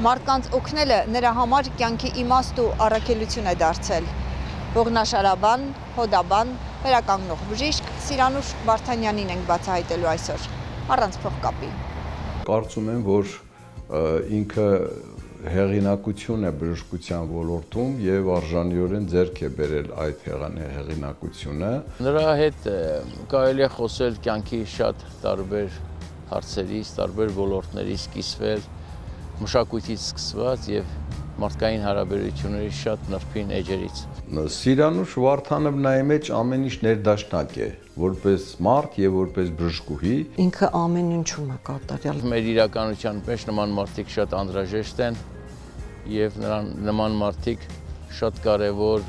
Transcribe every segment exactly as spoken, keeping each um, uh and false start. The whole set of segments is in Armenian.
Մարդկանց օգնելը նրա համար կյանքի իմաստ ու առաքելություն է դարձել։ Ողնաշարաբան, հոդաբան, վերականգնող բժիշկ Սիրանուշ Վարդանյանին ենք բացահայտելու այսօր, առանց փողկապի։ Կարծում եմ, որ ինքը հեղինակություն է բժշկության ոլորտում եւ արժանիորեն ձեռք է բերել այդ հեղինակությունը։ Նրա հետ կարելի է խոսել կյանքի շատ տարբեր հարցերից, տարբեր ոլորտներից կիսվել, մշակույթից սկսված եւ մարդկային հարաբերությունների շատ նրբին էջերից։ Սիրանուշ Վարդանովնայի մեջ ամեն ինչ ներդաշնակ է, որպես մարդ եւ որպես բժշկուհի։ Ինքը ամեն ինչում է կատարյալ։ Մեր իրականության մեջ նման մարդիկ շատ անհրաժեշտ են եւ նրան նման մարդիկ շատ կարեւոր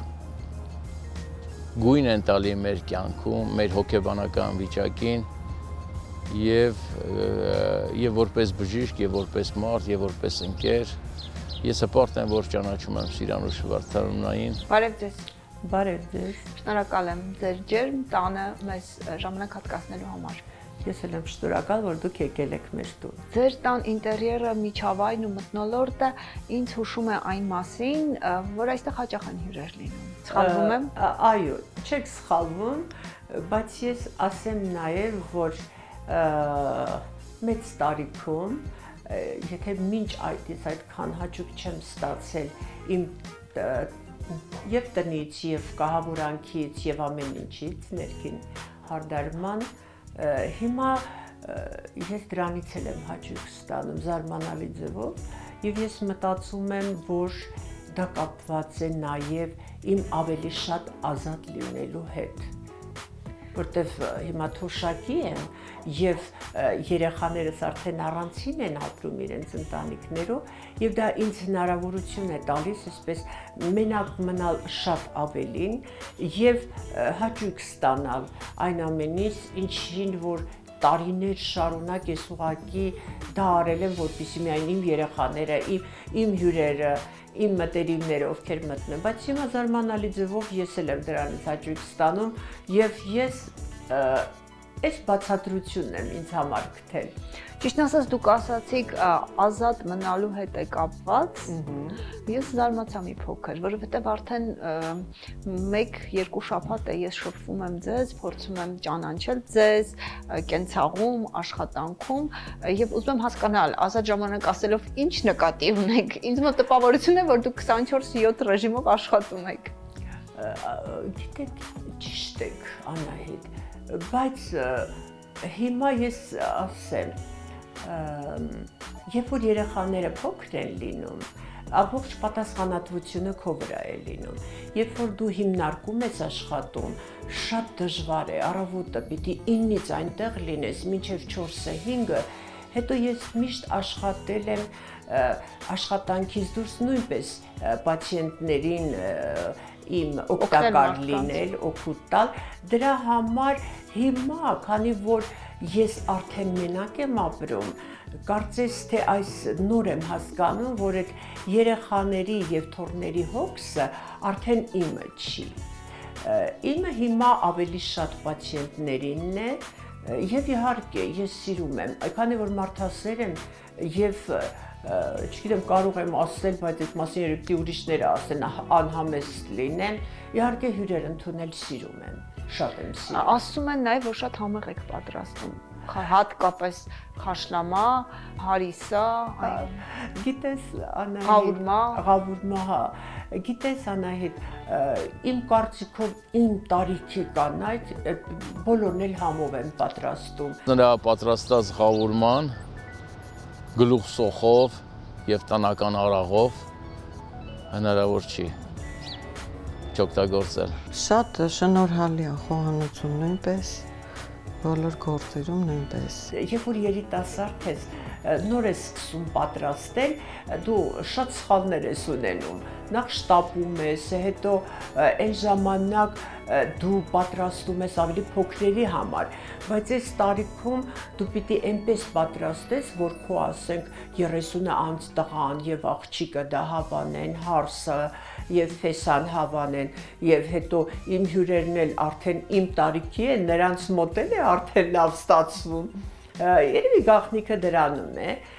գույն են տալի մեր կյանքում, մեր հոգեբանական վիճակին եւ եւ որպես բժիշկ եւ որպես մարդ եւ որպես ընկեր ես հպարտ եմ, որ ճանաչում եմ Սիրանուշ Վարդանովնային։ Բարև ձեզ։ Բարև ձեզ։ Շնորհակալ եմ ձեր ջերմ տանը մեզ ժամանակ հատկացնելու համար։ Ես էլ եմ շնորհակալ, որ դուք եկել եք մեր տուն։ Ձեր տան ինտերիերը, միջավայրն ու մթնոլորտը ինձ հուշում է այն մասին, որ այստեղ հաճախ են հյուրեր լինում։ Սխալվում եմ։ Այո, չեք սխալվում, բայց ես ասեմ նաև, որ մեծ տարիքում, եթե մինչ այդ ես այդքան հաճույք չեմ ստացել իմ եւ տնից, եւ կահավորանքից, եւ ամեն ինչից, ներքին հարդարման, հիմա ես դրանից էլ եմ հաճույք ստանում զարմանալի ձևով, եւ ես մտածում եմ, որ դա կապված է նաեւ իմ ավելի շատ ազատ լինելու հետ, որտեվ հիմա թոշակի եմ եւ երեխաներս արդեն առանցին են ապրում իրենց ընտանիքներով եւ դա ինձ հնարավորություն է տալիս այսպես մենակ մնալ շատ ավելին եւ հաճույք ստանալ այն ամենից, ինչին որ տարիներ շարունակ ես ուղղակի դա արել եմ, որպեսզի միայն իմ երեխաները, իմ, իմ հյուրերը, իմ մտերիմները, ովքեր մտնեն, բայց հիմա զարմանալի ձևով ես էլ եմ դրանից հաճույք ստանում եւ ես այս բացատրությունն եմ ինձ համար գտել։ Ճիշտն ասած դուք ասացիք ազատ մնալու հետ է կապված։ Ես զարմացա մի փոքր, որովհետև արդեն մեկ-երկու շաբաթ է ես շփվում եմ ձեզ, փորձում եմ ճանաչել ձեզ կենցաղում, աշխատանքում եւ ուզում եմ հասկանալ, ազատ ժամանակ ասելով ինչ նկատի ունեք։ Ինձ մոտ տպավորություն է, որ դուք քսանչորս յոթ ռեժիմով աշխատում եք։ Գիտեք, ճիշտ եք, Անահիտ, բայց հիմա ես ասեմ, երբ որ երեխաները փոքր են լինում, ամբողջ պատասխանատվությունը քո վրա է լինում։ Երբ որ դու հիմնարկում ես աշխատում, շատ դժվար է, առավոտը պիտի ինից այնտեղ լինես, մինչև չորսը հինգը, հետո ես միշտ աշխատել եմ աշխատանքից դուրս նույնպես պացիենտներին իմ օգտակար լինել, օգուտ տալ, դրա համար հիմա, քանի որ ես արդեն մենակ եմ ապրում, կարծես թե այս նոր եմ հասկանում, որ այդ երեխաների եւ թոռների հոգսը արդեն իմը չի։ Իմը հիմա ավելի շատ պացիենտներինն է եւ իհարկե ես սիրում եմ, քանի որ մարդասեր եմ եւ չգիտեմ կարող եմ ասել, բայց այդ մասին երբ ուրիշները ասեն անհամեստ լինեն, իհարկե հյուրեր ընդունել սիրում եմ, շատ եմ սիրում։ Ասում են նաև, որ շատ համեղ եք պատրաստում, հատկապես խաշլամա, հարիսա, գիտես Անահիտ, ղավուրմա, ղավուրմա, հա, գիտես Անահիտ, իմ կարծիքով իմ տարիքի կանայք բոլորն էլ համով են պատրաստում։ Նրա պատրաստած ղավուրման գլուխ սոխով եւ տնական արաղով հնարավոր չի չօգտագործել։ Շատ շնորհալի է խոհանոցում նույնպես, բոլոր գործերում նույնպես։ Երբ որ երիտասարդ ես, նոր ես սկսում պատրաստել, դու շատ սխալներ ես ունենում։ Նախ շտապում ես, հետո այն ժամանակ դու պատրաստում ես ավելի փոքրերի համար, բայց այս տարիքում դու պիտի այնպես պատրաստես, որ քո ասենք երեսունը անց տղան եւ աղջիկը դա հավանեն, հարսը եւ ֆեսան հավանեն եւ հետո իմ հյուրերն էլ արդեն իմ տարիքի են, նրանց մոտ էլ է արդեն լավ ստացվում։ Երևի գաղտնիքը դրանում է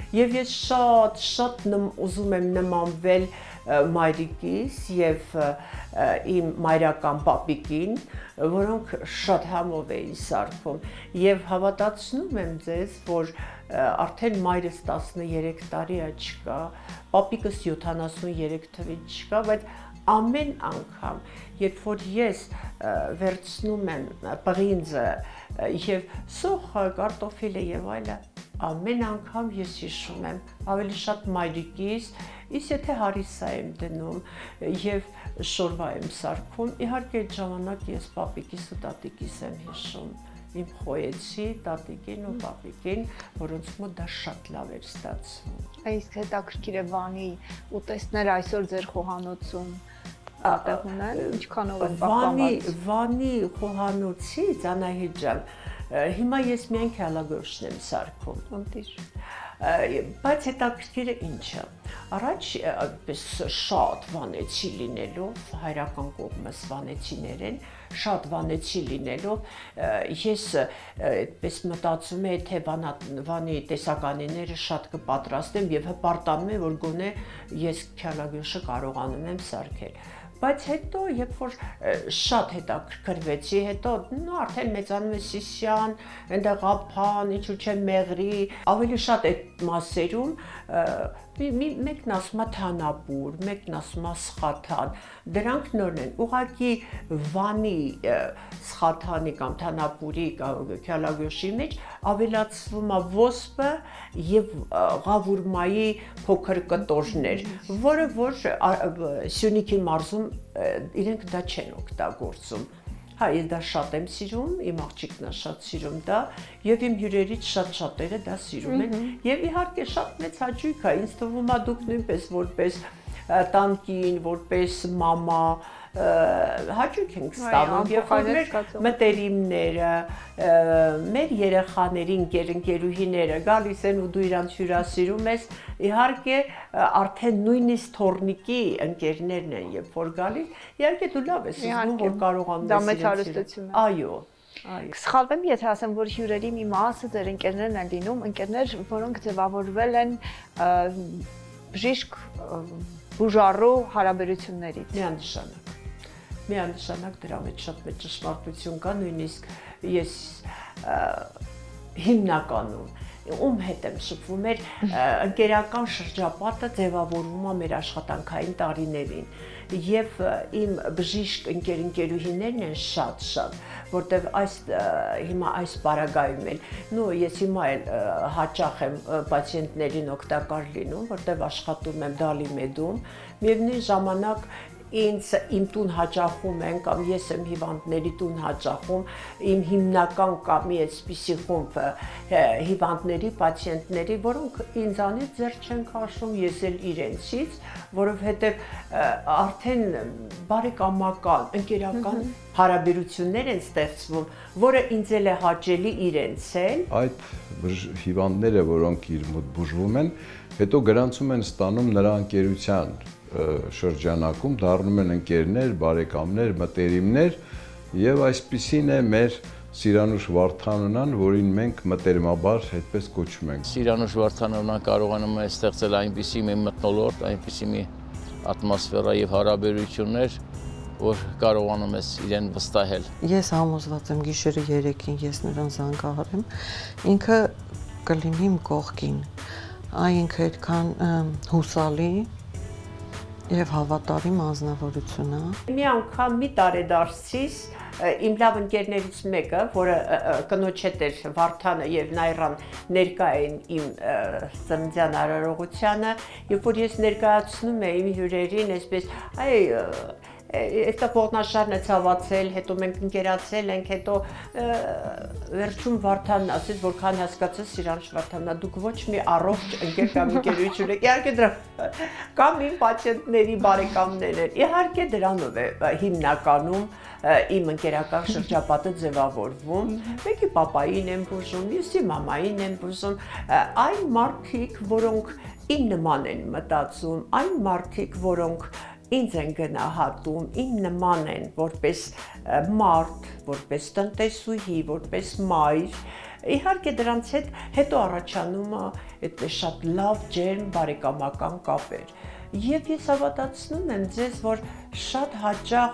Եվ ես շատ շատ ուզում եմ նմանվել մայրիկիս եւ իմ մայրական պապիկին, որոնք շատ համով էին սարքում եւ հավատացնում եմ ձեզ, որ արդեն մայրս տասներեք տարի է չկա, պապիկս յոթանասուներեք թվին չկա, բայց ամեն անգամ, երբ որ ես վերցնում եմ պղինձը եւ սոխը, կարտոֆիլը եւ այլը, ամեն անգամ ես հիշում եմ ավելի շատ մայրիկիս, իսկ եթե հարիսա եմ դնում եւ շորվա եմ սարքում, իհարկե այդ ժամանակ ես պապիկիս ու տատիկիս եմ հիշում, իմ խոյեցի տատիկին ու պապիկին, որոնց մոտ դա շատ լավ էր ստացվում։ Այս հետաքրքիր է Վանի ուտեստներ այսօր ձեր խոհանոցում այդտեղ ունեն, ինչքանով են պահպանված։ Վանի խոհանոցից, Անահիտ ջան, հիմա ես միայն քյալագորշն եմ սարքում։ Ընտիր։ Բայց հետաքրքիրը ինչը։ Առաջ այդպես շատ վանեցի լինելով, հայրական կողմս վանեցիներ են, շատ վանեցի լինելով, ես այդպես մտածում եմ, թե Վանի տեսականիները շատ կպատրաստեմ եւ հպարտանում եմ, որ գոնե ես քյալագորշը կարողանում եմ սարքել։ Բայց հետո, երբ որ շատ հետաքրքրվեցի, հետո արդեն մեծանում է Սիսիան, այնտեղ Ափան, ինչու՞ չէ Մեղրի, ավելի շատ այդ մասերում մեկն ասում է թանապուր, մեկն ասում է սխաթան, դրանք նորն են, ուղղակի Վանի սխաթանի կամ թանապուրի քյալագորշի մեջ ավելացվում է ոսպը եւ ղավուրմայի փոքր կտորներ, որը որ Սյունիքի մարզում իրենք դա չեն օգտագործում։ Հա, ես դա շատ եմ սիրում, իմ աղջիկն է շատ սիրում դա, եւ իմ հյուրերից շատ շատերը դա սիրում են, եւ իհարկե շատ մեծ հաճույք է, ինձ թվում է դուք նույնպես որպես տանկին, որպես մամա հաճույք ենք ստանում, երբ որ մեր մտերիմները, մեր երեխաների ընկեր-ընկերուհիները գալիս են ու դու իրանց հյուրասիրում ես, իհարկե արդեն նույնիսկ թորնիկի ընկերներն են, երբ որ գալիս, իհարկե դու լավ ես զգում, որ կարողանում ես դա մեծ հարստություն է։ Այո։ Սխալվեմ, եթե ասեմ, որ հյուրերի մի մասը ձեր ընկերներն են լինում, ընկերներ, որոնք ձևավորվել են բժիշկ բուժառու հարաբերություններից։ Միանշանակ։ Միանշանակ դրա մեջ շատ մեծ ճշմարտություն կա, նույնիսկ ես հիմնականում ում հետ եմ շփվում, մեր ընկերական շրջապատը ձևավորվում է մեր աշխատանքային տարիներին եւ իմ բժիշկ ընկեր-ընկերուհիներն են շատ-շատ, որտեվ այս հիմա այս պարագայում էլ, նո ես հիմա էլ հաճախ եմ պացիենտներին օգտակար լինում, որտեվ աշխատում եմ Դալիմեդում, միևնույն ժամանակ ինձ իմ տուն հաճախում են կամ ես եմ հիվանդների տուն հաճախում, իմ հիմնական կամ այսպիսի խումբ հիվանդների, պացիենտների, որոնք ինձանից ձեռ չեն քաշում, ես էլ իրենցից, որովհետև արդեն բարեկամական, ընկերական հարաբերություններ են ստեղծվում, որը ինձ էլ է հաճելի իրենց էլ։ Այդ հիվանդները, որոնք իր մոտ բուժվում են, հետո գրանցում են ստանում նրա ընկերության շրջանակում, դառնում են ընկերներ, բարեկամներ, մտերիմներ եւ այսպիսին է մեր Սիրանուշ Վարդանանան, որին մենք մտերմաբար այդպես կոչում ենք։ Սիրանուշ Վարդանանան կարողանում է ստեղծել այնպիսի մի մթնոլորտ, այնպիսի մի ատմոսֆերա եւ հարաբերություններ, որ կարողանում ես իրեն վստահել։ Ես համոզված եմ գիշերը երեքին ես նրան զանգահարեմ, ինքը կլինի իմ կողքին, այնքը այդքան հուսալի եւ հավատարիմ անձնավորություն է։ Մի անգամ մի տարեդարձից իմ լավ ընկերներից մեկը, որը կնոջ հետ էր Վարդանը եւ Նայրան ներկա էին իմ ծննդյան արարողությանը, երբ որ ես ներկայացնում եմ իմ հյուրերին, այսպես, այ Այստեղ ողնաշարն է ցավացել, հետո մենք ընկերացել ենք, հետո վերջում Վարդանն ասեց, որքան հասկացած Սիրանուշ Վարդաննա, դուք ոչ մի առողջ ընկեր կամ ընկերություն եք, իհարկե դրա կամ իմ պացիենտների բարեկամներ են, իհարկե դրանով է հիմնականում իմ ընկերական շրջապատը ձևավորվում, մեկի պապային եմ բուժում, մյուսի մամային եմ բուժում, այն մարդիկ, որոնք իմ նման են մտածում, այն մարդիկ, որոնք ինձ են գնահատում, իմ նման են, որպես մարդ, որպես տնտեսուհի, որպես մայր, իհարկե դրանց հետ հետո առաջանում է այդպես շատ լավ ջերմ բարեկամական կապեր։ Եվ ես հավատացնում եմ ձեզ, որ շատ հաճախ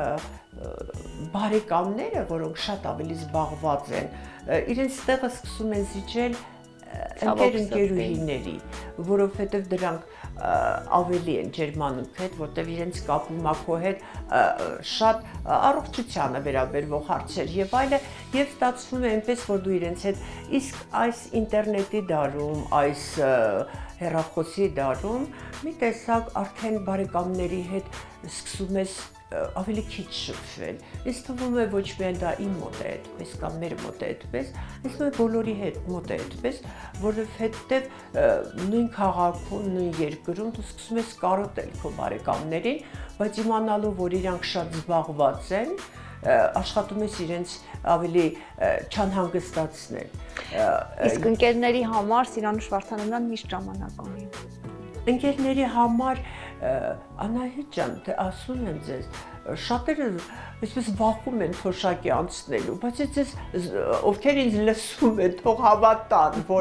բարեկամները, որոնք շատ ավելի զբաղված են, իրենց տեղը սկսում են զիջել ընկեր-ընկերուհիների, որովհետև դրանք ավելի են ջերմանուք հետ, որտեղ իրենց կապում է քո հետ շատ առողջությանը վերաբերվող հարցեր եւ այլը, եւ ստացվում է այնպես, որ դու իրենց հետ իսկ այս ինտերնետի դարում, այս հեռախոսի դարում մի տեսակ արդեն բարեկամների հետ սկսում ես ավելի քիչ շփվել։ Ինձ թվում է ոչ միայն դա իմ մոտ է այդպես կամ մեր մոտ է այդպես, ինձ թվում է բոլորի հետ մոտ է այդպես, որովհետև նույն քաղաքում, նույն երկրում դու սկսում ես կարոտել քո բարեկամներին, բայց իմանալով, որ իրանք շատ զբաղված են, աշխատում ես իրենց ավելի չանհանգստացնել։ Իսկ ընկերների համար Սիրանուշ Վարդանանյան միշտ ժամանակ ունի։ Ընկերների համար Անահիտ ջան, ասում եմ ձեզ, շատերը այսպես վախում են թոշակի անցնելու, բայց ես ովքեր ինձ լսում են, թող հավատան, որ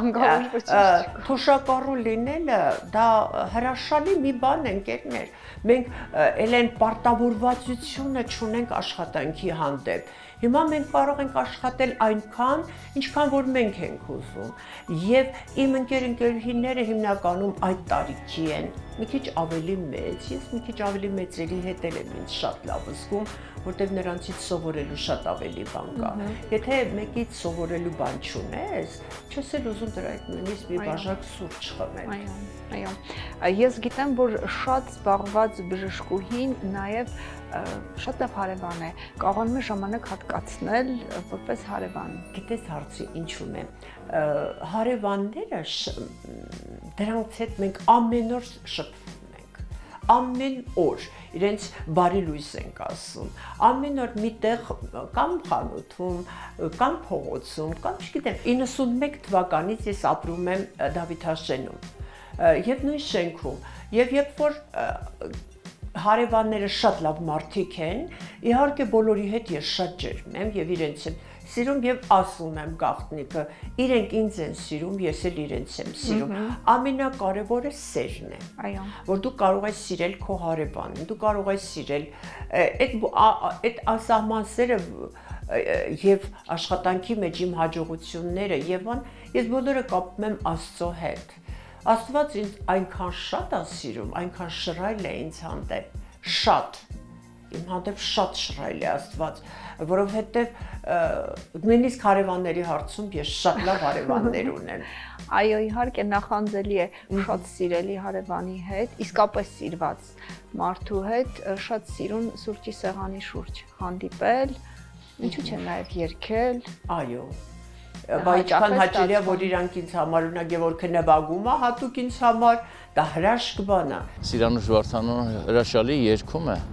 թոշակառու լինելը դա հրաշալի մի բան է, ընկերներ։ Մենք էլ այն պարտավորվածությունը չունենք աշխատանքի հանդեպ։ Հիմա մենք կարող ենք աշխատել այնքան, ինչքան որ մենք ենք ուզում։ Եվ իմ ընկեր-ընկերուհիները հիմնականում այդ տարիքի են, մի քիչ ավելի մեծ, ես մի քիչ ավելի մեծերի հետ եմ ինձ շատ լավ զգում, որտեղ նրանցից սովորելու շատ ավելի բան կա։ Եթե մեկից սովորելու բան չունես, չես էլ ուզում դրա հետ նույնիսկ մի բաժակ սուրճ խմել։ Այո, այո։ Ես գիտեմ, որ շատ զբաղված բժշկուհին նաև շատ լավ հարևան է, կարողանում է ժամանակ հատկացնել որպես հարևան։ Գիտես հարցի ինչու՞մ է։ Հարևանները դրանց հետ մենք ամեն օր շփվում ենք։ Ամեն օր իրենց բարի լույս ենք ասում։ Ամեն օր միտեղ կամ խանութում, կամ փողոցում, կամ չգիտեմ, իննսունմեկ թվականից ես ապրում եմ Դավիթաշենում։ Եվ նույն շենքում, եւ երբ որ հարևանները շատ լավ մարդիկ են, իհարկե բոլորի հետ ես շատ ջերմ եմ եւ իրենց եմ սիրում եւ ասում եմ գաղտնիքը, իրենք ինձ են սիրում, ես էլ իրենց եմ սիրում։ Ամենակարևորը սերն է։ Այո։ Որ դու կարող ես սիրել քո հարևանին, դու կարող ես սիրել այդ այդ ասահման սերը եւ աշխատանքի մեջ իմ հաջողությունները եւ ան ես բոլորը կապում եմ Աստծո հետ։ Աստված ինձ այնքան շատ է սիրում, այնքան շռայլ է ինձ հանդեպ, շատ, իմ հանդեպ շատ շռայլ է Աստված, որովհետև նույնիսկ հարևանների հարցում ես շատ լավ հարևաններ ունեմ։ Այո, իհարկե նախանձելի է շատ սիրելի հարևանի հետ, իսկապես սիրված մարդու հետ շատ սիրուն սուրճի սեղանի շուրջ հանդիպել, ինչու՞ չէ նաև երգել։ Այո։ Բայց ինչքան հաճելի է, որ իրանք ինձ համար ունակ Գևորգը նվագում է, հատուկ ինձ համար, դա հրաշք բան է։ Սիրանուշ Վարդանանյանը հրաշալի երգում է։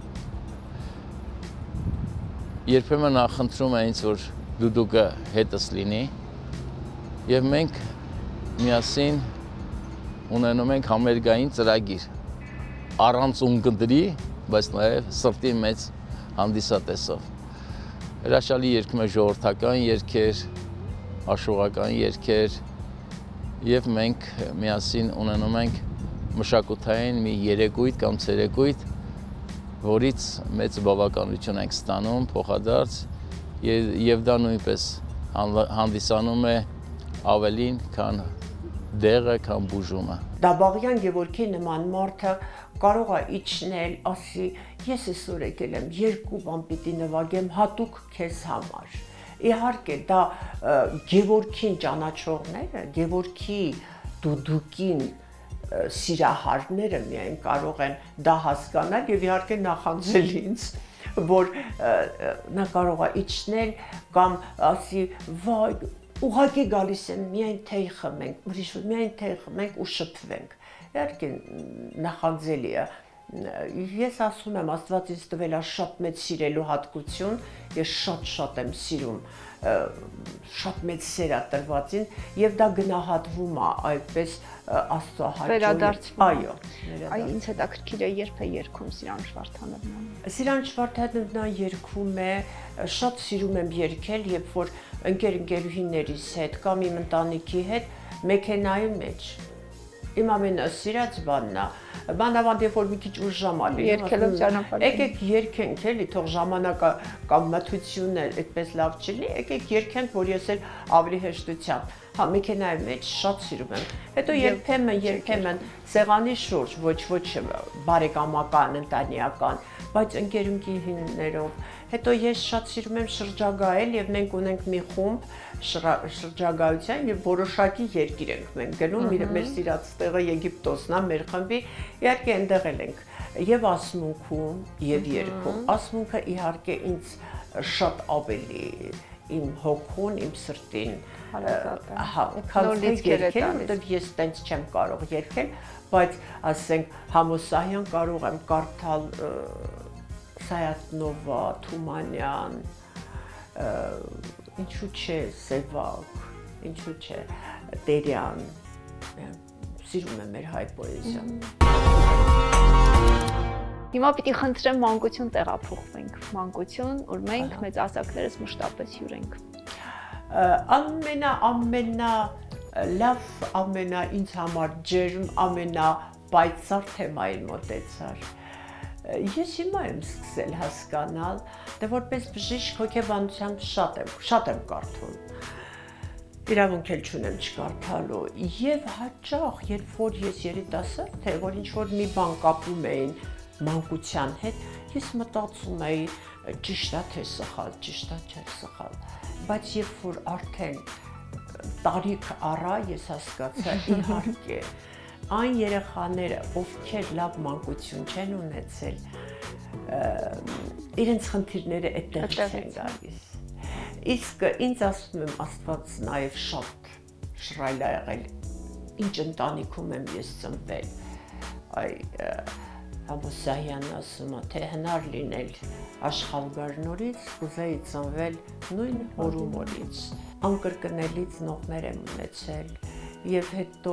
Երբեմն նախընտրում է ինձ, որ դուդուկը հետս լինի, եւ մենք միասին ունենում ենք համերգային ծրագիր, առանց ունկնդրի, բայց նաեւ սրտի մեծ հանդիսատեսով։ Հրաշալի երգում է ժողովրդական երգեր, աշխուղական երգեր եւ մենք միասին ունենում ենք մշակութային մի երեկույթ կամ ցերեկույթ, որից մեծ բավականություն ենք ստանում փոխադարձ եւ դա նույնպես հանդիսանում է ավելին, քան դեղը, քան բուժումը։ Դաբաղյան Գևորգի նման մարդը կարող է իջնել, ասի, ես այսօր եկել եմ երկու բան պիտի նվագեմ հատուկ քեզ համար։ Իհարկե դա Գևորգին ճանաչողները, Գևորգի դուդուկին սիրահարները միայն կարող են դա հասկանալ եւ իհարկե նախանձել ինձ, որ նա կարող է իջնել կամ ասի, վայ, ուղղակի գալիս եմ միայն թեյ խմենք, ուրիշ միայն թեյ խմենք ու շփվենք։ Իհարկե նախանձելի է։ ես ասում եմ, Աստված ինձ տվել է շատ մեծ սիրելու հատկություն, ես շատ-շատ եմ սիրում, շատ մեծ սեր է տրվածին եւ դա գնահատվում է այդպես Աստծո վերադարձվում։ Այո, այ ինձ հետաքրքիր է երբ է երգում Սիրանչ Վարդանովն։ Սիրանչ Վարդանովն երգում է, շատ սիրում եմ երգել, երբ որ ընկեր-ընկերուհիներիս հետ կամ իմ ընտանիքի հետ մեքենայի մեջ իմ ամենասիրած բանն է, բանավանդ երբ որ մի քիչ ուշ ժամ ալի, երգելով ճանապարհին։ Եկեք երգենք էլի, թող ժամանակը կամ մթությունը այդպես լավ չլինի, եկեք երգենք, որ ես էլ ավելի հեշտությամբ, հա, մեքենայի մեջ շատ սիրում եմ։ Հետո երբեմն, երբեմն սեղանի շուրջ, ոչ ոչ բարեկամական, ընտանեկան, բայց ընկեր-ընկերուհիներով։ Հետո ես շատ սիրում եմ շրջագայել եւ մենք ունենք մի խումբ շրջագայության եւ որոշակի երկիր ենք մենք գնում, մեր սիրած տեղը Եգիպտոսն է, մեր խմբի, իհարկե այնտեղ ենք եւ ասմունքում եւ երգում։ Ասմունքը իհարկե ինձ շատ ավելի իմ հոգուն, իմ սրտին հա, քան երգել, որտեղ ես տենց չեմ կարող երգել, բայց ասենք Համոսահյան կարող եմ կարդալ Սայատնովա, Թումանյան, ինչու՞ չէ Սևակ, ինչու՞ չէ Տերյան, սիրում եմ մեր հայ պոեզիան։ Հիմա պիտի խնդրեմ մանկություն տեղափոխվենք, մանկություն, որ մենք մեծ ասակներս մշտապես հյուրենք։ Ամենա ամենա լավ, ամենա ինձ համար ջերմ, ամենա պայծառ թեմային մոտեցար։ Ես հիմա եմ սկսել հասկանալ, դե որպես բժիշկ հոգեբանությամբ շատ եմ, շատ եմ կարդում։ Իրավունք էլ չունեմ չկարդալու։ Եվ հաճախ, երբ որ ես երիտասարդ եմ, որ ինչ-որ մի բան կապում էին մանկության հետ, ես մտածում էի ճիշտ է թե սխալ, ճիշտ է չէ սխալ, բայց երբ որ արդեն տարիք առա, ես հասկացա իհարկե այն երեխաները, ովքեր լավ մանկություն չեն ունեցել, իրենց խնդիրները այդտեղից են գալիս։ Իսկ ինձ ասում եմ, Աստված նաև շատ շռայլ է եղել, ինչ ընտանիքում եմ ես ծնվել, այ Համոսահյանն ասում է, թե հնար լինել աշխալգար նորից, կուզեի ծնվել նույն հորու մորից, անկրկնելի ծնողներ եմ ունեցել, եւ հետո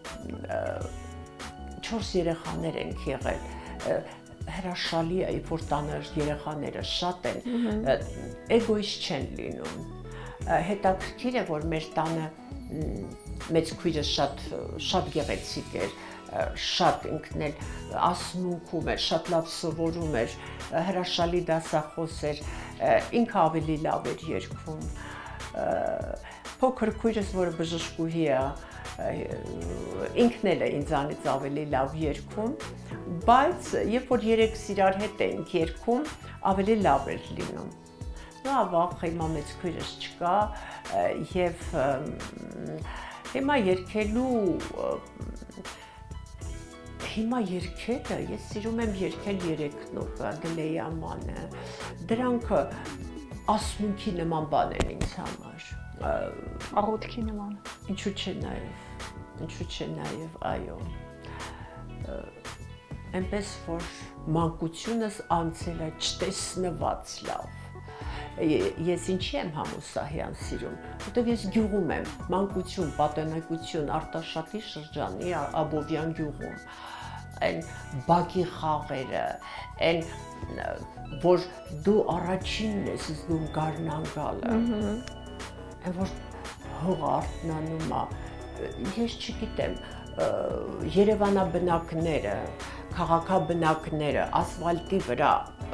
չորս երեխաներ ենք եղել, հրաշալի է, որ տանը երեխաները շատ են, էգոիստ չեն լինում, հետաքրքիր է, որ մեր տանը մեծ քույրը շատ գեղեցիկ էր, շատ ինքն էլ ասմունքում էր, շատ լավ սովորում էր, հրաշալի դասախոս էր, ինքը ավելի լավ էր երգում, փոքր քույրս, որը բժշկուհի է, ինքն էլ է ինձանից ավելի լավ երգում, բայց երբ որ երեքս իրար հետ էինք երգում, ավելի լավ էր լինում։ Նա վաղ հիմա մեծ քույրս չկա եւ հիմա երգելու Հիմա երգելը, ես սիրում եմ երգել երեքնոկը, Գլեյամանը, դրանք ասմունքի նման բան են ինձ համար։ Աղոթքի նման։ Ինչու՞ չէ նաև, ինչու՞ չէ նաև, այո։ Այնպես որ մանկությունս անցել է չտեսնված լավ։ Ես ինչի եմ Համոսահյան սիրում, որտեղ ես գյուղում եմ, մանկություն, պատանեկություն, Արտաշատի շրջանի Աբովյան գյուղում, այն բակի խաղերը, այն որ դու առաջինն ես զգում գարնան գալը, այն որ հողը արթնանում է, ես չգիտեմ, երևանաբնակները, քաղաքաբնակները, ասֆալտի վրա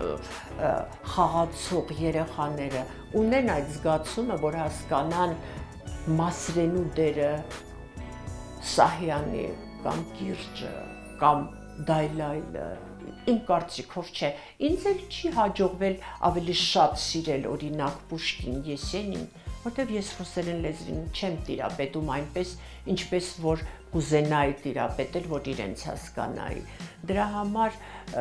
խաղացող երեխաները ունեն այդ զգացումը, որ հասկանան Մասրենու դերը, Սահյանի կամ Կիրճը, կամ Դայլայլը, իմ կարծիքով չէ, ինձ էլ չի հաջողվել ավելի շատ սիրել օրինակ Պուշկին, Եսենին, որտեղ ես ռուսերեն լեզվին չեմ տիրապետում այնպես, ինչպես որ կուզենայի տիրապետել, որ իրենց հասկանայի։ Դրա համար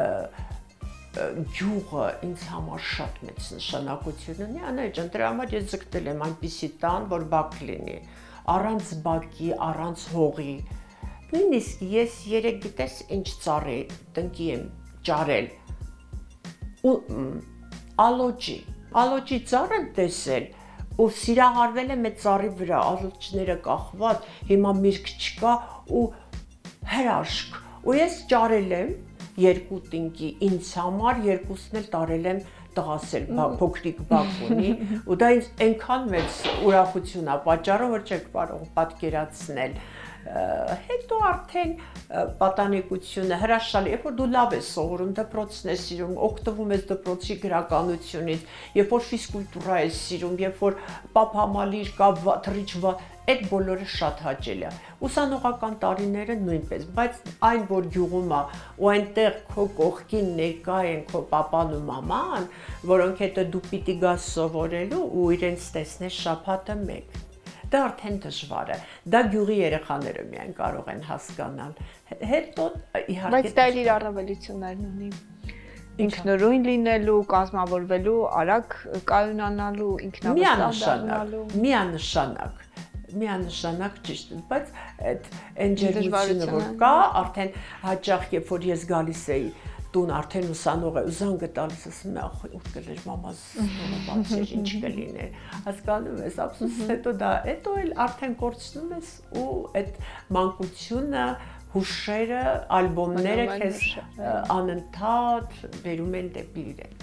գյուղը ինձ համար շատ մեծ նշանակություն ունի, Անահիտ ջան, դրա համար ես ձգտել եմ այնպիսի տան, որ բակ լինի, առանց բակի, առանց հողի։ Նույնիսկ ես երեք գիտես ինչ ծառի տնկի եմ ճարել ու ալոջի ալոջի ծառը տեսել ու սիրահարվել է մեծ ծառի վրա, ալոջները կախված, հիմա միրգ չկա ու հրաշք։ Ու ես ճարել եմ երկու տնկի ինձ համար, երկուսն էլ տարել եմ տղասել, փոքրիկ բակ ունի, ու դա ինձ այնքան մեծ ուրախություն է պատճառը, որ չեք կարող պատկերացնել։ Հետո արդեն պատանեկությունը հրաշալի, երբ որ դու լավ ես սովորում, դպրոցն ես սիրում, օգտվում ես դպրոցի գրականությունից, երբ որ ֆիզկուլտուրա ես սիրում, երբ որ պապ-համալիր կա, թռիչվա, այդ բոլորը շատ հաճելի է։ Ուսանողական տարիները նույնպես, բայց այն, որ գյուղում է ու այնտեղ քո կողքին ներկա են քո պապան ու մաման, որոնք հետո դու պիտի գաս սովորելու ու իրենց տեսնես շաբաթը մեկ։ Դա արդեն դժվար է։ Դա գյուղի երեխաները միայն կարող են հասկանալ։ Հետո իհարկե բայց դա իր առավելություններն ունի։ Ինքնուրույն լինելու, կազմավորվելու, արագ կայունանալու, ինքնավստահ դառնալու։ Միանշանակ, միանշանակ ճիշտ, բայց այդ ընկերությունը որ կա, արդեն հաճախ երբ որ ես գալիս էի տուն արդեն ուսանող է, զանգը տալիս ասում է, ախ, ուր կլեր մամաս, բացեր ինչ կլիներ։ Հասկանում ես, ափսոս հետո դա, հետո էլ արդեն կորցնում ես ու այդ մանկությունը, հուշերը, ալբոմները քեզ անընդհատ բերում են դեպի իրեն։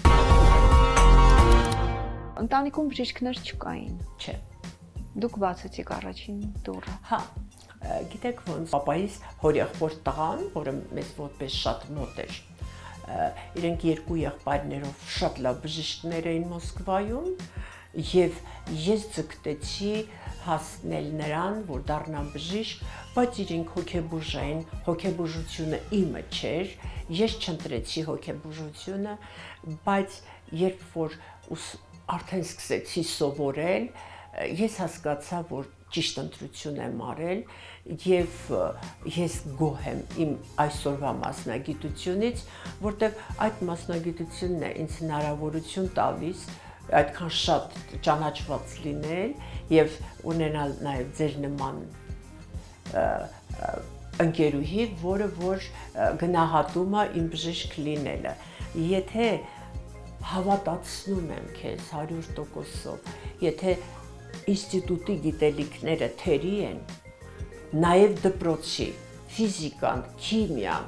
Ընտանիքում բժիշկներ չկային։ Չէ։ Դուք բացեցիք առաջին դուռը։ Հա, գիտեք ոնց, պապայիս հորեղբոր տղան, որը մեզ որպես շատ մոտ էր, իրենք երկու եղբայրներով շատ լավ բժիշկներ էին Մոսկվայում եւ ես ձգտեցի հասնել նրան, որ դառնամ բժիշկ, բայց իրենք հոգեբուժ էին, հոգեբուժությունը իմը չէր, ես չընտրեցի հոգեբուժությունը, բայց երբ որ արդեն սկսեցի սովորել, ես հասկացա, որ ճիշտ ընտրություն եմ արել եւ ես գոհ եմ իմ այսօրվա մասնագիտությունից, որտեղ այդ մասնագիտությունն է ինձ հնարավորություն տալիս այդքան շատ ճանաչված լինել եւ ունենալ նաեւ ձեր նման ընկերուհի, որը որ գնահատում է իմ բժիշկ լինելը։ Եթե հավատացնում եմ քեզ հարյուր տոկոսով, եթե ինստիտուտի գիտելիքները թերի են, նաև դպրոցի, ֆիզիկան, քիմիան,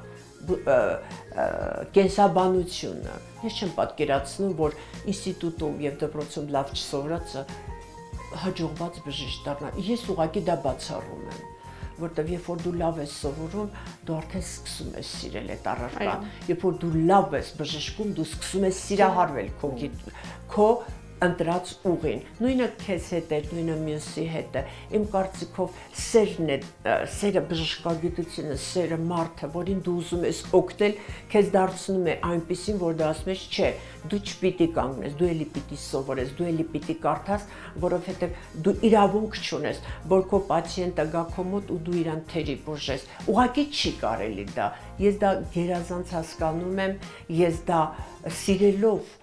կենսաբանությունը, ես չեմ պատկերացնում, որ ինստիտուտում եւ դպրոցում լավ չսովորածը հաջողված բժիշկ դառնա։ Ես ուղղակի դա բացառում եմ, որտեղ երբ որ դու լավ ես սովորում, դու արդեն սկսում ես սիրել այդ առարկան։ Երբ որ դու լավ ես բժշկում, դու սկսում ես սիրահարվել քո քո ընտրած ուղին, նույնը քեզ հետ է, նույնը մյուսի հետ է, իմ կարծիքով սերն է, սերը բժշկագիտությունը, սերը մարդը, որին դու ուզում ես օգնել, քեզ դարձնում է այնպիսին, որ դու ասում ես, չէ, դու չպիտի կանգնես, դու էլի պիտի սովորես, դու էլի պիտի կարդաս, որովհետև դու իրավունք չունես, որ քո պացիենտը գա քո մոտ ու դու իրան թերի բուժես։ Ուղղակի չի կարելի դա։ Ես դա գերազանց հասկանում եմ, ես դա սիրելով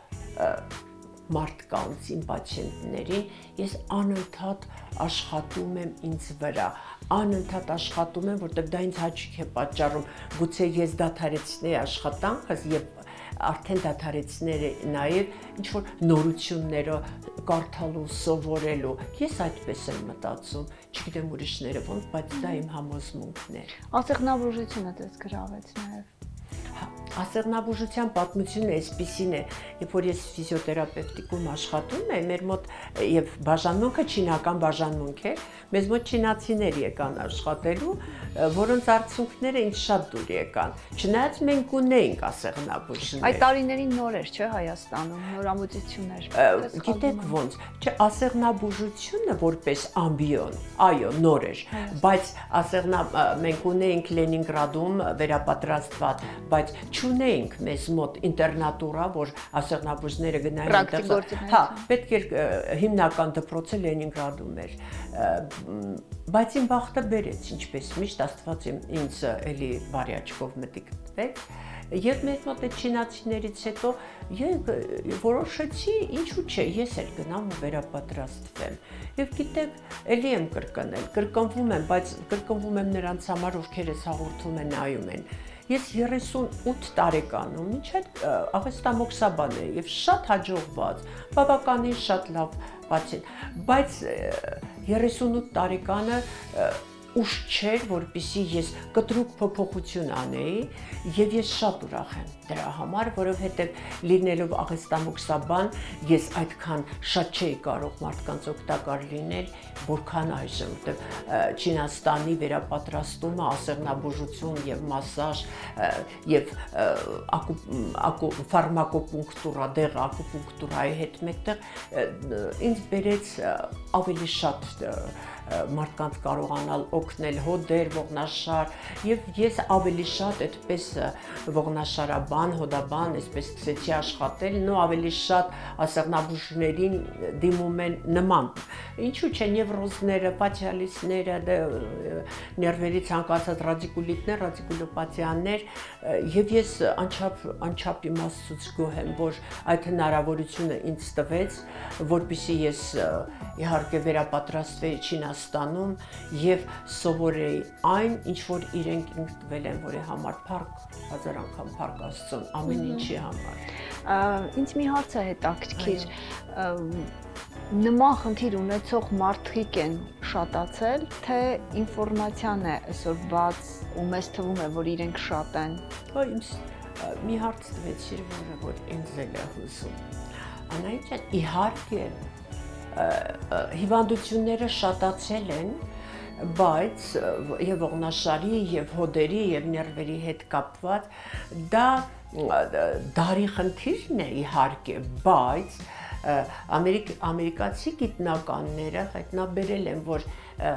մարդկանց, իմ պացիենտներին, ես անընդհատ աշխատում եմ ինձ վրա, անընդհատ աշխատում եմ, որտեղ դա ինձ հաճույք է պատճառում, գուցե ես դադարեցնեի աշխատանքս եւ արդեն դադարեցները նաև ինչ-որ նորությունները կարդալու, սովորելու, ես այդպես եմ մտածում, չգիտեմ ուրիշները ոնց, բայց դա իմ համոզմունքն է։ Ասեղնաբուժությունը դες գրավեց նաև։ Ասեղնաբուժության պատմությունը այսպիսին է, երբ որ ես ֆիզիոթերապևտիկում աշխատում եմ, մեր մոտ եւ բաժանմունքը չինական բաժանմունք է, մեզ մոտ չինացիներ եկան աշխատելու, որոնց արդյունքները ինձ շատ դուր եկան։ Չնայած մենք ունեինք ասեղնաբուժներ։ Այդ տարիներին նոր էր, չէ, Հայաստանում, նորամուծություններ։ Գիտեք ոնց, չէ, ասեղնաբուժությունը որպես ամբիոն, այո, նոր էր, բայց ասեղնա մենք ունեինք Լենինգրադում վերապատրաստված, բայց չունեինք մեզ մոտ ինտերնատուրա, որ ասեղնաբուժները գնային այնտեղ։ Հա, պետք էր հիմնական դպրոցը Լենինգրադում էր։ Բայց իմ բախտը բերեց, ինչպես միշտ Աստված ինձ էլի բարի աչքով մտիկ տվեց։ Եվ մեր մոտ այդ չինացիներից հետո ես որոշեցի, ինչու՞ չէ, ես էլ գնամ ու վերապատրաստվեմ։ Եվ գիտեք, էլի եմ կրկնել, կրկնվում եմ, բայց կրկնվում եմ նրանց համար, ովքեր ես հաղորդում են նայում են։ ես երեսունութ տարեկանում մինչև աղեստամոքսաբան էի եւ շատ հաջողված, բավականին շատ լավ պացիենտ, բայց երեսունութ տարեկանը ուշ չէր, որպեսզի ես կտրուկ փոփոխություն անեի եւ ես շատ ուրախ եմ դրա համար, որովհետեւ լինելով աղեստամոքսաբան ես այդքան շատ չէի կարող մարդկանց օգտակար լինել, որքան այժմ, որտեղ Չինաստանի վերապատրաստումը, ասեղնաբուժություն եւ մասաժ եւ ֆարմակոպունկտուրա, դեղ ակուպունկտուրայի հետ մեկտեղ ինձ բերեց ավելի շատ մարդկանց կարողանալ օգնել հոդեր, ողնաշար եւ ես ավելի շատ այդպես ողնաշարաբան, հոդաբան, այսպես սկսեցի աշխատել, նո ավելի շատ ասեղնաբուժներին դիմում են նման։ Ինչու՞ չէ նևրոզները, պաթիալիստները, ներվերի ցանկացած ռադիկուլիտներ, ռադիկուլոպաթիաներ եւ ես անչափ անչափ իմաստուց գոհ եմ, որ այդ հնարավորությունը ինձ տվեց, որպեսզի ես իհարկե վերապատրաստվեի Չինաստանում եւ սովորեի այն, ինչ որ իրենք ինձ տվել են, որի համար փառք, հազար անգամ փառք Աստծուն, ամեն ինչի համար։ Ինձ մի հարց է հետաքրքիր, նման խնդիր ունեցող մարդիկ են շատացել, թե ինֆորմացիան է այսօր բաց ու մեզ թվում է, որ իրենք շատ են։ Ոայ ինձ մի հարց տվեցիր, որը որ ինձ էլ է հուզում։ Անայջան, իհարկե հիվանդությունները շատացել են, բայց եւ ողնաշարի եւ հոդերի եւ ներվերի հետ կապված դա դարի խնդիրն է իհարկե, բայց ամերիկ ամերիկացի գիտնականները հայտնաբերել են, որ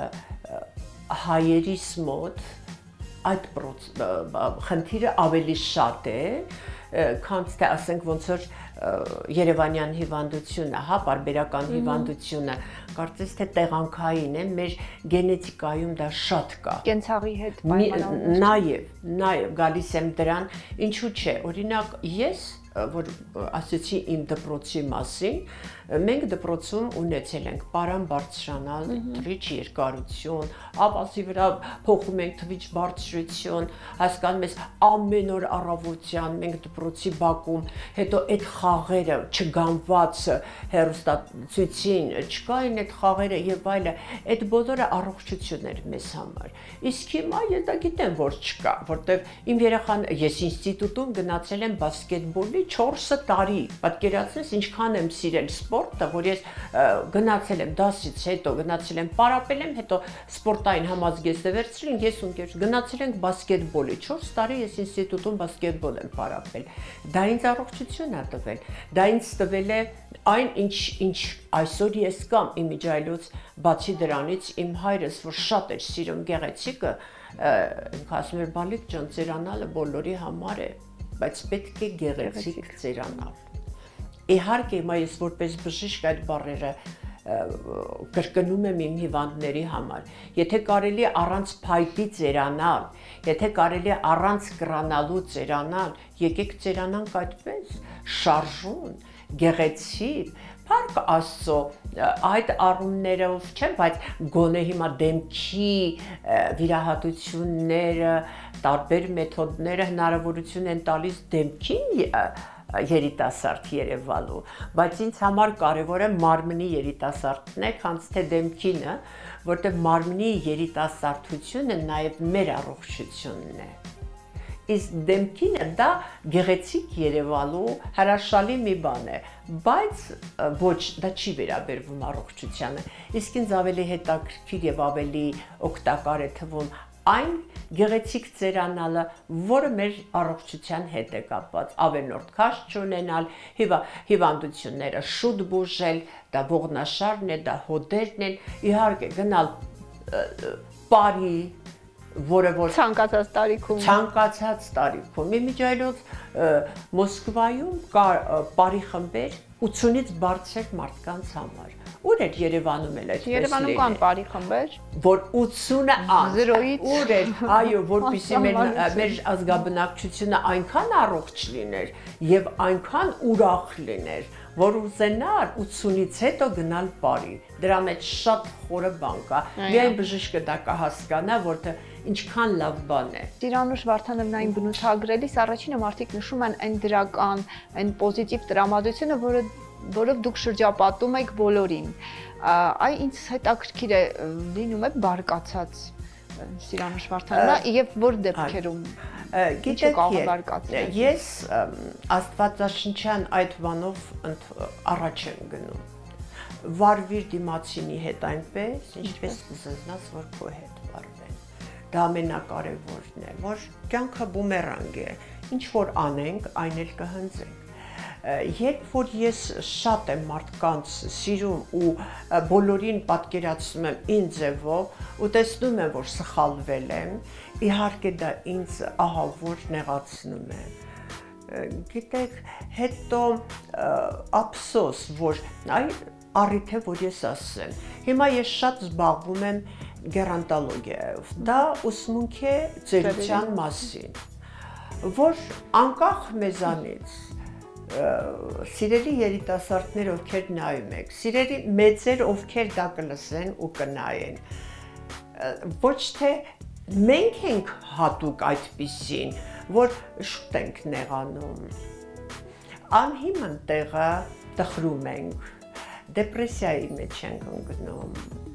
հայերիս մոտ այդ խնդիրը ավելի շատ է, քան թե ասենք ոնց որ Երևանյան հիվանդությունը, հա, բարբերական հիվանդությունը, կարծես թե տեղանքային է, մեր գենետիկայում դա շատ կա։ Կենցաղի հետ պայմանավորված։ Նաև, նաև գալիս եմ դրան, ինչու՞ չէ, օրինակ ես որ ասեցի իմ դպրոցի մասին, մենք դպրոցում ունեցել ենք պարան բարձրանալ, թվիչ երկարություն, ապասի վրա փոխում ենք թվիչ բարձրություն, հասկանում ես ամեն օր առավոտյան մենք դպրոցի բակում, հետո այդ խաղերը չգանված հեռուստացույցին չկային այդ խաղերը եւ այլը, այդ բոլորը առողջություն էր մեզ համար։ Իսկ հիմա ես դա գիտեմ, որ չկա, որտեվ իմ երեխան ես ինստիտուտում գնացել եմ բասկետբոլի չորս տարի, պատկերացնես ինչքան եմ սիրել սպորտը, որ ես գնացել եմ դասից հետո, գնացել եմ պարապել եմ, հետո սպորտային համազգեստը վերցրել ենք, ես ու ընկերոջ գնացել ենք բասկետբոլի, չորս տարի ես ինստիտուտում բասկետբոլ եմ պարապել։ Դա ինձ առողջություն է տվել, դա ինձ տվել է այն, ինչ ինչ այսօր ես կամ իմիջայլոց, բացի դրանից իմ հայրս, որ շատ էր սիրում գեղեցիկը, ինքը ասում էր բալիկ ջան, ծերանալը բոլորի համար է, բայց պետք է գեղեցիկ ծերանալ։ Իհարկե, հիմա ես որպես բժիշկ այդ բառերը կրկնում եմ իմ հիվանդների համար։ Եթե կարելի է առանց փայտի ծերանալ, եթե կարելի է առանց կրանալու ծերանալ, եկեք ծերանանք այդպես, շարժուն, գեղեցիկ, փառք Աստծո, այդ առումներով չէ, բայց գոնե հիմա դեմքի վիրահատությունները, տարբեր մեթոդները հնարավորություն են տալիս դեմքին երիտասարդ երևալու, բայց ինձ համար կարևոր է մարմնի երիտասարդն է, քան թե դեմքինը, որտեղ մարմնի երիտասարդությունը նաև մեր առողջությունն է։ Իսկ դեմքինը դա գեղեցիկ երևալու հրաշալի մի բան է, բայց ոչ, դա չի վերաբերվում առողջությանը։ Իսկ ինձ ավելի հետաքրքիր եւ ավելի օգտակար է թվում այն գեղեցիկ ծերանալը, որը մեր առողջության հետ է կապված, ավելորդ քաշ չունենալ, հիվանդությունները շուտ բուժել, դա ողնաշարն է, դա հոդերն են, իհարկե գնալ բարի, որը որ ցանկացած տարիքում ցանկացած տարիքում իմիջայլոց Մոսկվայում կար բարի խմբեր ութունից բարձր մարդկանց համար։ Ուր էր Երևանում էլ այդպես լինի։ Երևանում կան բարի խմբեր, որ ութունը անց զրոյից ուր էր, այո, որպեսզի մեր մեր ազգաբնակչությունը այնքան առողջ լիներ եւ այնքան ուրախ լիներ, որ ուզենար ութունից հետո գնալ բարի։ Դրա մեջ շատ խորը բան կա։ Միայն բժիշկը դա կհասկանա, որտեղ ինչքան լավ բան է։ Տիրանուշ Վարդանովնային բնութագրելիս առաջինը մարդիկ նշում են այն դրական, այն պոզիտիվ տրամադրությունը, որը որով դուք շրջապատում եք բոլորին։ Այ ինձ հետաքրքիր է լինում է բարկացած Տիրանուշ Վարդանովնը եւ որ դեպքերում գիտեք, ես աստվածաշնչյան այդ բանով առաջ եմ գնում։ Վարվիր դիմացինի հետ այնպես, ինչպես կուզենաս, որ քո հետ վարվեն։ Դա ամենակարևորն է, որ կյանքը բումերանգ է, ինչ որ անենք, այն էլ կհնձենք։ Երբ որ ես շատ եմ մարդկանց սիրում ու բոլորին պատկերացնում եմ ինձ ձևով ու տեսնում եմ, որ սխալվել եմ, իհարկե դա ինձ ահավոր նեղացնում է։ Գիտեք, հետո ափսոս, որ այ առիթ է, որ ես ասեմ։ Հիմա ես շատ զբաղվում եմ գերանտոլոգիայով։ Դա ուսմունք է ծերության մասին, որ անկախ մեզանից սիրելի երիտասարդներ, ովքեր նայում եք, սիրելի մեծեր, ովքեր դա կլսեն ու կնայեն, ոչ թե մենք ենք հատուկ այդպիսին, որ շուտ ենք նեղանում, անհիմն տեղը տխրում ենք, դեպրեսիայի մեջ ենք ընկնում,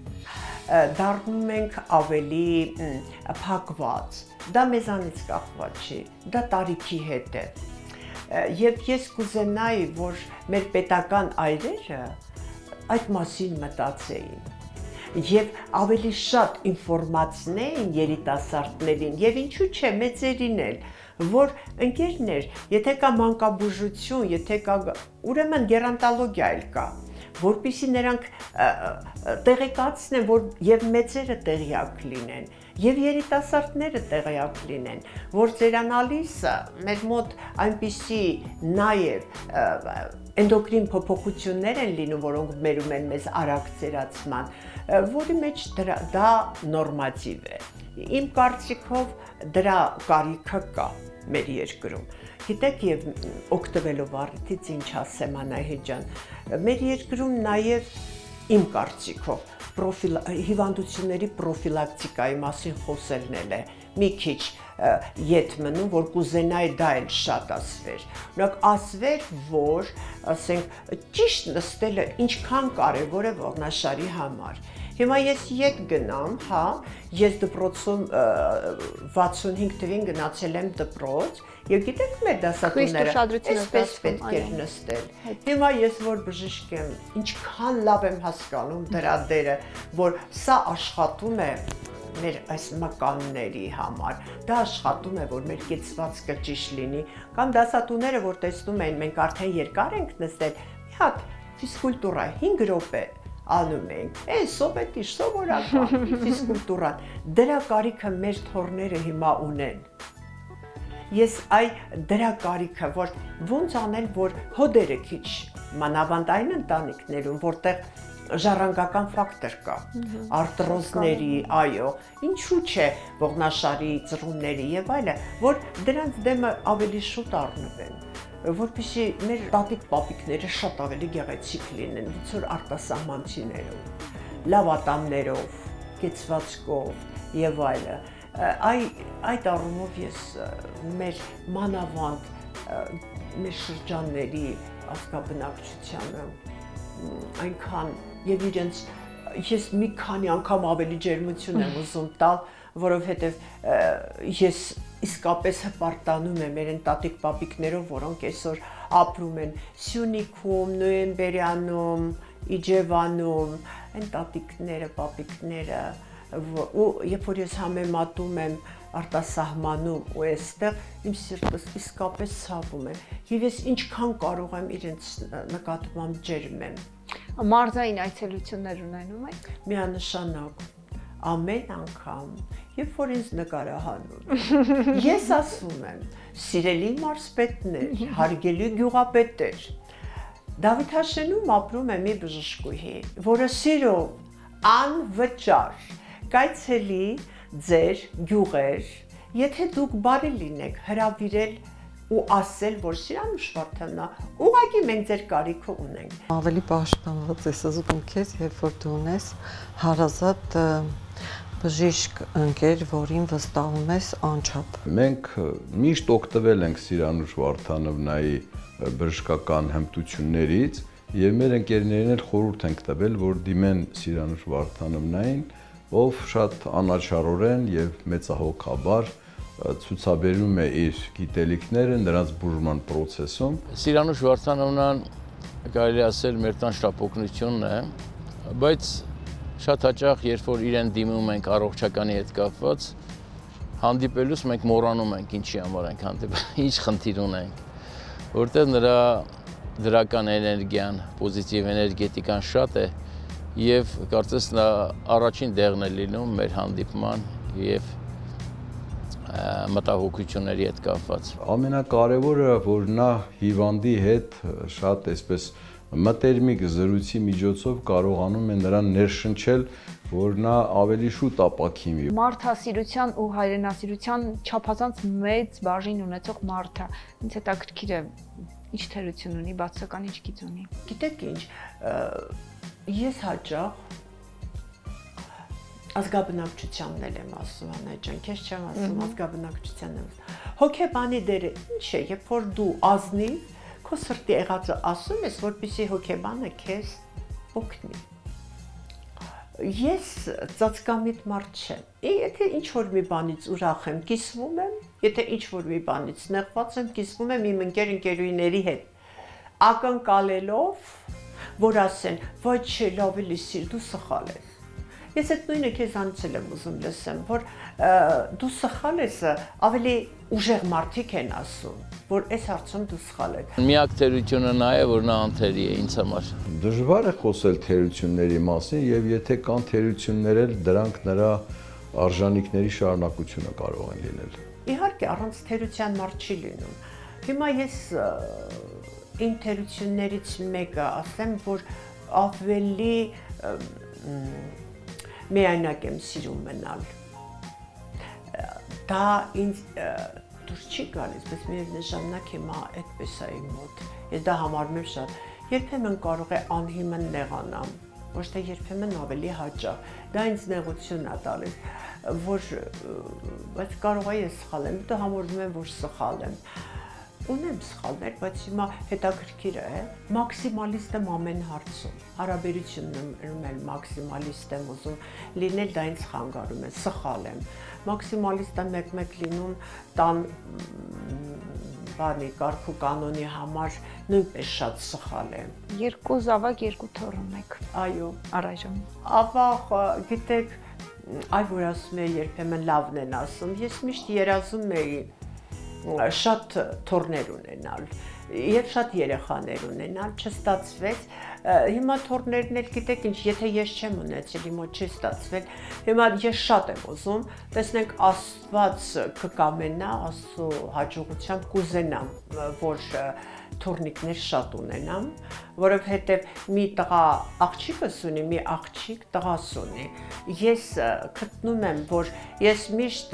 դառնում ենք ավելի փակված, դա մեզանից կախված չի, դա տարիքի հետ է։ Եվ ես կուզենայի, որ մեր պետական այրերը այդ մասին մտածեին եւ ավելի շատ ինֆորմացնեին երիտասարդներին եւ ինչու՞ չէ մեծերին էլ, որ ընկերներ, եթե կա մանկաբուժություն, եթե կա ուրեմն գերանտոլոգիա էլ կա, որպեսզի նրանք տեղեկացնեն, որ եւ մեծերը տեղյակ լինեն, եւ երիտասարդները տեղյակ լինեն, որ ծերանալիսը մեր մոտ այնպիսի նաեւ էնդոկրին փոփոխություններ են լինում, որոնք մերում են մեզ արագ ծերացման, որի մեջ դա նորմատիվ է։ Իմ կարծիքով դրա կարիքը կա մեր երկրում։ Գիտեք, եւ օգտվելով առիթից ինչ ասեմ, Անահիտ ջան, մեր երկրում նաեւ իմ կարծիքով հիվանդությունների պրոֆիլակտիկայի մասին խոսելն է մի քիչ ետ մնում, որ կուզենայի դա էլ շատ ասվեր։ Օրինակ ասվեր, որ, ասենք, ճիշտ նստելը ինչքան կարևոր է ողնաշարի համար։ Հիմա ես ետ գնամ, հա, ես դպրոցում վաթսունհինգ թվին գնացել եմ դպրոց, եւ գիտեք մեր դասատուները այսպես պետք է նստել։ Հիմա ես որ բժիշկ եմ, ինչքան լավ եմ հասկանում դրա դերը, որ սա աշխատում է մեր այս մկանների համար, դա աշխատում է, որ մեր կեցվածքը ճիշտ լինի, կամ դասատուները, որ տեսնում են, մենք արդեն երկար ենք նստել, մի հատ ֆիզկուլտուրա հինգ րոպե անում ենք, այս սովետի սովորական ֆիզկուլտուրան, դրա կարիքը մեր թորները հիմա ունեն։ Ես այ դրա կարիքը, որ ոնց անել, որ հոդերը քիչ մանավանդ այն ընտանիքներում, որտեղ ժառանգական ֆակտոր կա, արտրոզների, այո, ինչու՞ չէ ողնաշարի, ծռունների եւ այլը, որ դրանց դեմը ավելի շուտ առնվեն, որպեսզի մեր տատիկ-պապիկները շատ ավելի գեղեցիկ լինեն, ոնց որ արտասահմանցիներով, լավ ատամներով, կեցվածքով եւ այլը։ Այ այդ առումով ես մեր մանավանդ մեր շրջանների ազգաբնակչությանը այնքան եւ իրենց ես մի քանի անգամ ավելի ջերմություն եմ ուզում տալ, որովհետեւ ես իսկապես հպարտանում եմ մեր տատիկ-պապիկներով, որոնք այսօր ապրում են Սյունիքում, Նոյեմբերյանում, Իջևանում, այն տատիկները, պապիկները, ու երբ որ ես համեմատում եմ արտասահմանում ու այստեղ իմ սիրտս իսկապես ցավում է եւ ես ինչքան կարող եմ իրենց նկատմամբ ջերմ եմ։ Մարզային այցելություններ ունենում եք։ Միանշանակ ամեն անգամ, երբ որ ինձ նկարահանում, ես ասում եմ, սիրելի մարզպետներ, հարգելի գյուղապետեր, Դավիթաշենում ապրում է մի բժշկուհի, որը սիրով անվճար կայցելի ձեր գյուղեր, եթե դուք բարի լինեք հրավիրել ու ասել, որ Սիրանուշ Վարդանովնա, ուղղակի մենք ձեր կարիքը ունենք։ Ավելի պաշտպանված ես զգում քեզ, երբ որ դու ունես հարազատ բժիշկ ընկեր, որին վստահում ես անչափ։ Մենք միշտ օգտվել ենք Սիրանուշ Վարդանովնայի բժշկական հմտություններից եւ մեր ընկերներին էլ խորհուրդ ենք տվել, որ դիմեն Սիրանուշ Վարդանովնային, ով շատ անաչառորեն եւ մեծահոգաբար ցուցաբերում է իր գիտելիքները նրանց բուժման process-ում։ Սիրանուշ Վարդանովնան կարելի ասել մեր տան շտապօգնությունն է, բայց շատ հաճախ, երբ որ իրեն դիմում ենք առողջականի հետ կապված, հանդիպելուց մենք մոռանում ենք ինչի համար ենք հանդիպել, ինչ խնդիր ունենք, որտեղ նրա դրական էներգիան, պոզիտիվ էներգետիկան շատ է եւ կարծես նա առաջին տեղն է լինում մեր հանդիպման եւ մտահոգությունների հետ կապված։ Ամենակարևորը, որ նա հիվանդի հետ շատ այսպես մտերմիկ զրույցի միջոցով կարողանում է նրան ներշնչել, որ նա ավելի շուտ ապաքինվի։ Մարդասիրության ու հայրենասիրության չափազանց մեծ բաժին ունեցող մարդը, ինձ հետաքրքիր է, ինչ թերություն ունի, բացական ինչ գիծ ունի։ Գիտեք ինչ, ես հաճախ ազգաբնակչությանն եմ ասում, Աննա ջան, քեզ չեմ ասում, ազգաբնակչությանն եմ ասում։ Հոգեբանի դերը ինչ է, երբ որ դու ազնիվ քո սրտի եղածը ասում ես, որպեսզի հոգեբանը քեզ օգնի։ Ես ծածկամիտ մարդ չեմ։ Եթե ինչ-որ մի բանից ուրախ եմ, կիսվում եմ, եթե ինչ-որ մի բանից նեղված եմ, կիսվում եմ իմ ընկեր-ընկերուհիների հետ, ակնկալելով, որ ասեն, «Վայ չէ, լավ էլի սիր, դու սխալ ես»։ Ես այդ նույնը քեզանից եմ ուզում լսեմ, որ դու սխալ ես, ավելի ուժեղ մարդիկ են ասում, որ այս հարցում դու սխալ ես։ Միակ թերությունը նա է, որ նա անթերի է ինձ համար։ Դժվար է խոսել թերությունների մասին եւ եթե կան թերություններ էլ դրանք նրա արժանինքների շարունակությունը կարող են լինել։ Իհարկե, առանց թերության մարդ չի լինում։ Հիմա ես իմ թերություններից մեկը ասեմ, որ ավելի միայնակ եմ սիրում մնալ։ Դա ինձ դուրս չի գալիս, բայց միևնույն ժամանակ հիմա այդպես է իմ մոտ։ Ես դա համարում եմ շատ։ Երբեմն կարող է անհիմն նեղանամ, ոչ թե երբեմն ավելի հաճախ։ Դա ինձ նեղություն է տալիս, որ բայց կարող է ես սխալ եմ, դա համարում եմ, որ սխալ եմ։ Ունեմ սխալներ, բայց հիմա հետաքրքիր է, մաքսիմալիստ եմ ամեն հարցում։ Հարաբերությունում էլ մաքսիմալիստ եմ ուզում լինել, դա ինձ խանգարում է, սխալ եմ։ Մաքսիմալիստ եմ մեկ-մեկ լինում տան բանի կարգ ու կանոնի համար նույնպես շատ սխալ եմ։ Երկու զավակ, երկու թոռ ունեք։ Այո, Առայժմ։ Ավաղ, գիտեք, այ որ ասում է երբեմն լավն են ասում, ես միշտ երազում էի շատ թոռներ ունենալ եւ շատ երեխաներ ունենալ, չստացվեց։ Հիմա թոռներն էլ գիտեք ինչ, եթե ես չեմ ունեցել, իմ մոտ չի ստացվել։ Հիմա ես շատ եմ ուզում, տեսնենք Աստված կկամենա, Աստծո հաջողությամբ կուզենամ, որ թոռնիկներ շատ ունենամ, որովհետեւ մի տղա աղջիկս ունի, մի աղջիկ տղաս ունի։ Ես գտնում եմ, որ ես միշտ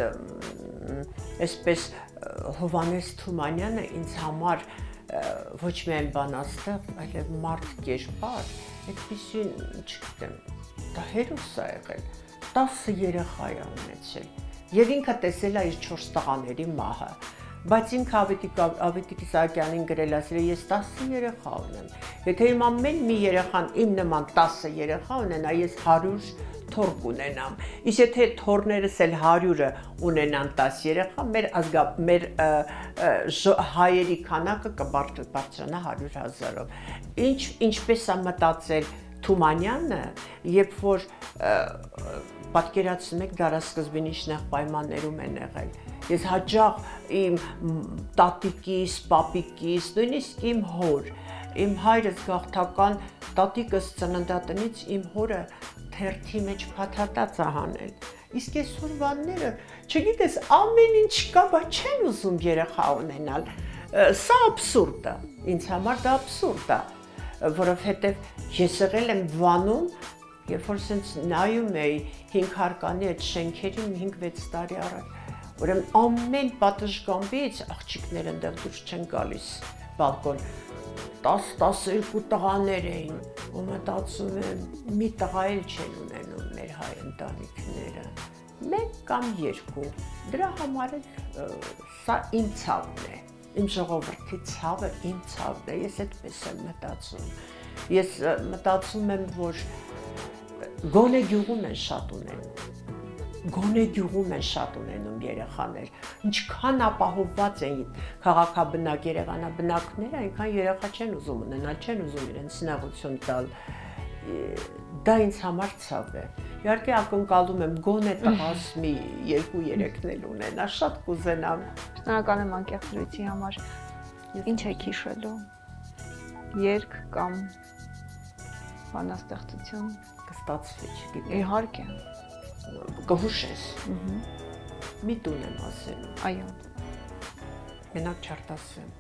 այսպես Հովանես Թումանյանը ինձ համար ոչ միայն բանաստեղծ, այլև մարդ կերպար, այդպիսին, չգիտեմ, դա հերոս է եղել, տասը երեխա է ունեցել, եւ ինքը տեսել է իր չորս տղաների մահը, բայց ինքը Ավետիք Իսահակյանին գրել ասել է, ես տասը երեխա ունեմ, եթե իմ ամեն մի երեխան իմ նման տասը երեխա ունենա, ես հարյուր թոռ կունենամ, իսկ եթե թոռներս էլ հարյուրը ունենան տասը երեխա, մեր ազգա, մեր հայերի քանակը կբարձրանա հարյուր հազարով։ Ինչ ինչպես է մտածել Թումանյանը, երբ որ պատկերացնում եք դարասկզբին ինչ նեղ պայմաններում են եղել։ Ես հաճախ իմ տատիկիս, պապիկիս, նույնիսկ իմ հոր, իմ հայրս գաղթական տատիկս ծննդատնից իմ հորը թերթի մեջ փաթաթած է հանել։ Իսկ այս հորվանները, չգիտես, ամեն ինչ կա, բայց չեն ուզում երեխա ունենալ։ Սա աբսուրդ է, ինձ համար դա աբսուրդ է, որովհետև ես եղել եմ Վանում, երբ որ սենց նայում էի հինգ հարկանի այդ շենքերին հինգ-վեց տարի առաջ, ուրեմն ամեն պատշգամբից աղջիկներ ընդեղ դուրս չեն գալիս բալկոն, տասը-տասներկու տղաներ էին, ու մտածում եմ, մի տղա էլ չեն ունենում մեր հայ ընտանիքները, մեկ կամ երկու, դրա համար էլ սա իմ ցավն է, իմ ժողովրդի ցավը իմ ցավն է, ես այդպես եմ մտածում, ես մտածում եմ, որ գոնե գյուղում են շատ ունենում, գոնե գյուղում են շատ ունենում երեխաներ, ինչքան ապահովված են քաղաքաբնակ երևանաբնակները, այնքան երեխա չեն ուզում ունենալ, չեն ուզում իրենց սնաղություն տալ, դա ինձ համար ցավ է, իհարկե ակնկալում եմ գոնե տղաս մի երկու-երեքն էլ ունենա, շատ կուզենամ։ Շնորհակալ եմ անկեղծ զրույցի համար, ինչ եք հիշելու, երգ կամ բանաստեղծություն։ Կստացվի, չգիտեմ։ Իհարկե։ Կհուշես։ Մի տուն եմ ասելու։ Այո։ Մենակ չարտասեմ։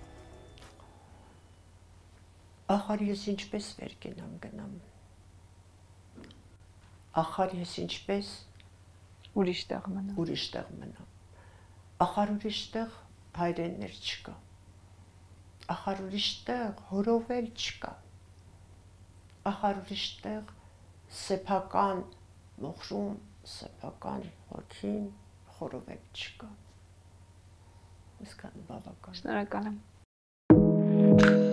Ախար ես ինչպես վեր կենամ գնամ։ Ախար ես ինչպես ուրիշ տեղ մնամ։ Ուրիշ տեղ մնամ։ Ախար ուրիշ տեղ հայրեններ չկա։ Ախար ուրիշ տեղ հորովել չկա։ Ախար ուրիշ տեղ սեփական մոխրում, սեփական հոգին խորովել չկա։ Իսկան բավական։ Շնորհակալ եմ։